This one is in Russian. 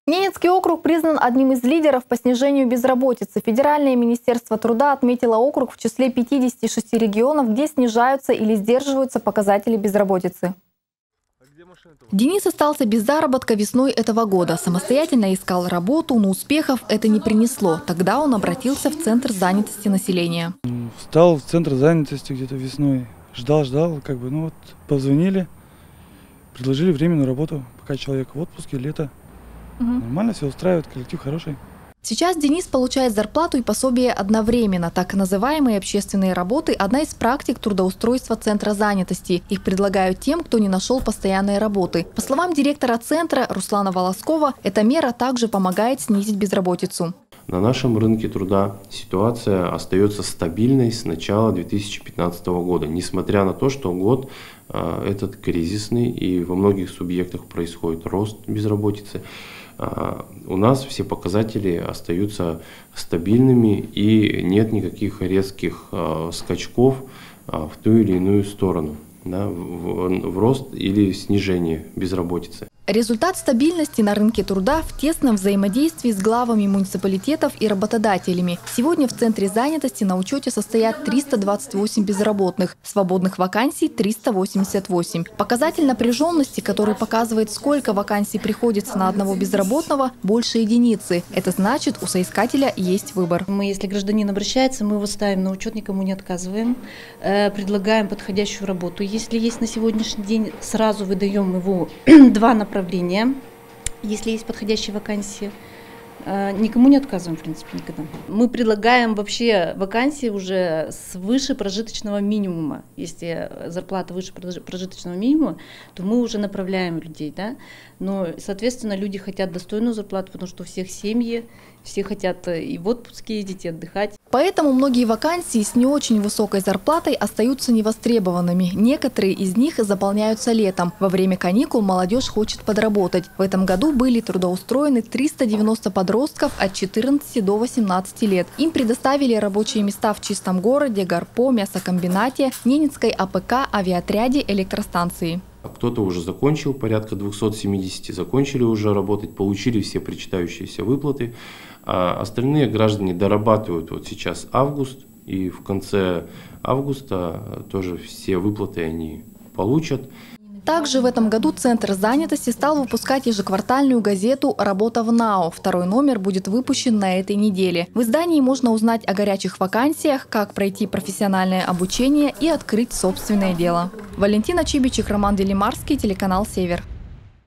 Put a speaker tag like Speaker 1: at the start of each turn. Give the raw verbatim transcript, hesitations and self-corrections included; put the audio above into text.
Speaker 1: Ненецкий округ признан одним из лидеров по снижению безработицы. Федеральное министерство труда отметило округ в числе пятидесяти шести регионов, где снижаются или сдерживаются показатели безработицы. Денис остался без заработка весной этого года. Самостоятельно искал работу, но успехов это не принесло. Тогда он обратился в Центр занятости населения.
Speaker 2: Встал в Центр занятости где-то весной. Ждал, ждал, как бы, ну вот, позвонили, предложили временную работу, пока человек в отпуске, лето. Угу. Нормально все устраивает, коллектив хороший.
Speaker 1: Сейчас Денис получает зарплату и пособие одновременно. Так называемые общественные работы – одна из практик трудоустройства Центра занятости. Их предлагают тем, кто не нашел постоянной работы. По словам директора Центра Руслана Волоскова, эта мера также помогает снизить безработицу.
Speaker 3: На нашем рынке труда ситуация остается стабильной с начала две тысячи пятнадцатого года, несмотря на то, что год э, этот кризисный и во многих субъектах происходит рост безработицы. Э, у нас все показатели остаются стабильными и нет никаких резких э, скачков э, в ту или иную сторону, да, в, в рост или снижение безработицы.
Speaker 1: Результат стабильности на рынке труда в тесном взаимодействии с главами муниципалитетов и работодателями. Сегодня в Центре занятости на учете состоят триста двадцать восемь безработных, свободных вакансий триста восемьдесят восемь. Показатель напряженности, который показывает, сколько вакансий приходится на одного безработного, больше единицы. Это значит, у соискателя есть выбор.
Speaker 4: Мы, если гражданин обращается, мы его ставим на учет, никому не отказываем, предлагаем подходящую работу. Если есть на сегодняшний день, сразу выдаем его два направления. Направления, если есть подходящие вакансии, никому не отказываем, в принципе, никогда. Мы предлагаем вообще вакансии уже свыше прожиточного минимума. Если зарплата выше прожиточного минимума, то мы уже направляем людей, да. Но, соответственно, люди хотят достойную зарплату, потому что у всех семьи, все хотят и в отпуске ездить, и отдыхать.
Speaker 1: Поэтому многие вакансии с не очень высокой зарплатой остаются невостребованными. Некоторые из них заполняются летом. Во время каникул молодежь хочет подработать. В этом году были трудоустроены триста девяносто подростков от четырнадцати до восемнадцати лет. Им предоставили рабочие места в Чистом городе, Гарпо, мясокомбинате, Ненецкой АПК, авиаотряде, электростанции.
Speaker 3: Кто-то уже закончил, порядка двухсот семидесяти закончили уже работать, получили все причитающиеся выплаты. А остальные граждане дорабатывают вот сейчас август, и в конце августа тоже все выплаты они получат.
Speaker 1: Также в этом году Центр занятости стал выпускать ежеквартальную газету «Работа в НАО». Второй номер будет выпущен на этой неделе. В издании можно узнать о горячих вакансиях, как пройти профессиональное обучение и открыть собственное дело. Валентина Чибичек, Роман Делимарский, телеканал «Север».